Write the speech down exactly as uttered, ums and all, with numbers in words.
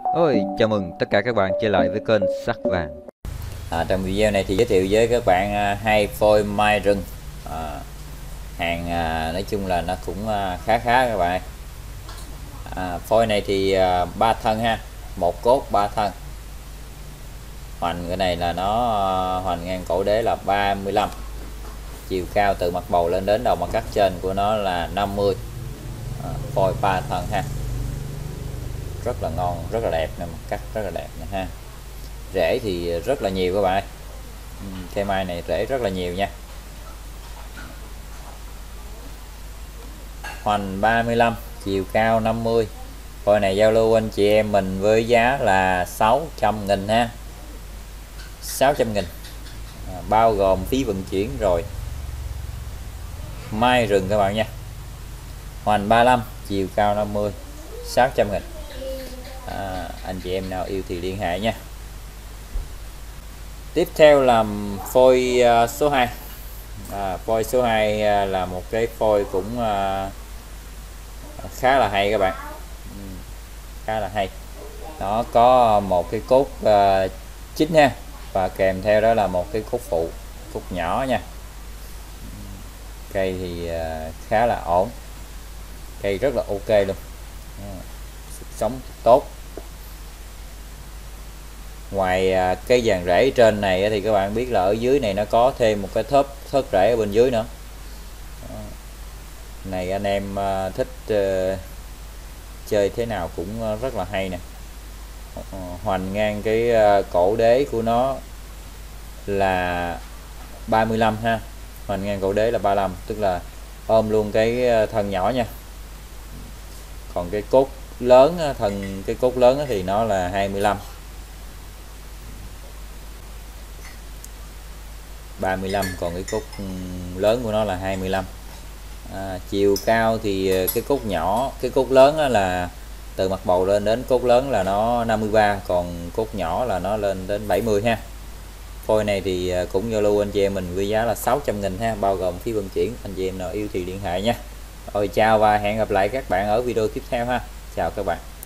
Ôi, chào mừng tất cả các bạn trở lại với kênh Sắt Vàng. À, trong video này thì giới thiệu với các bạn à, hai phôi mai rừng. à, hàng à, nói chung là nó cũng à, khá khá các bạn. à, phôi này thì à, ba thân ha, một cốt ba thân. Hoành cái này là nó à, hoành ngang cổ đế là ba mươi lăm, chiều cao từ mặt bầu lên đến đầu mặt cắt trên của nó là năm mươi. à, phôi ba thân ha, rất là ngon, rất là đẹp nè, mặt cắt rất là đẹp nè ha. Rễ thì rất là nhiều các bạn. ừ, cây mai này rễ rất là nhiều nha. Hoành ba mươi lăm, chiều cao năm mươi. Phôi này giao lưu anh chị em mình với giá là sáu trăm nghìn ha, sáu trăm nghìn, à, bao gồm phí vận chuyển rồi. Mai rừng các bạn nha. Hoành ba mươi lăm, chiều cao năm mươi, sáu trăm nghìn. à, anh chị em nào yêu thì liên hệ nha. Tiếp theo là phôi uh, số hai. à, phôi số hai uh, là một cái phôi cũng uh, khá là hay các bạn. ừ, khá là hay. Nó có một cái cốt uh, chính ha, và kèm theo đó là một cái cốt phụ, cốt nhỏ nha. Cây thì uh, khá là ổn, cây rất là ok luôn. Sức sống tốt. Ngoài uh, cái dàn rễ trên này thì các bạn biết là ở dưới này nó có thêm một cái thớp thớt rễ ở bên dưới nữa. Này anh em uh, thích uh, chơi thế nào cũng rất là hay nè. Hoành ngang cái cổ đế của nó là ba mươi lăm ha, hoành ngang cổ đế là ba mươi lăm, tức là ôm luôn cái thân nhỏ nha. Còn cái cốt lớn, thân cái cốt lớn thì nó là hai mươi lăm. ba mươi lăm, còn cái cốt lớn của nó là hai mươi lăm. à, chiều cao thì cái cốt nhỏ, cái cốt lớn là từ mặt bầu lên đến cốt lớn là nó năm mươi ba, còn cốt nhỏ là nó lên đến bảy mươi ha. Phôi này thì cũng giao lưu anh chị em mình với giá là sáu trăm nghìn ha, bao gồm phí vận chuyển. Anh chị em nào yêu thì liên hệ nha. Rồi chào và hẹn gặp lại các bạn ở video tiếp theo ha. Chào các bạn.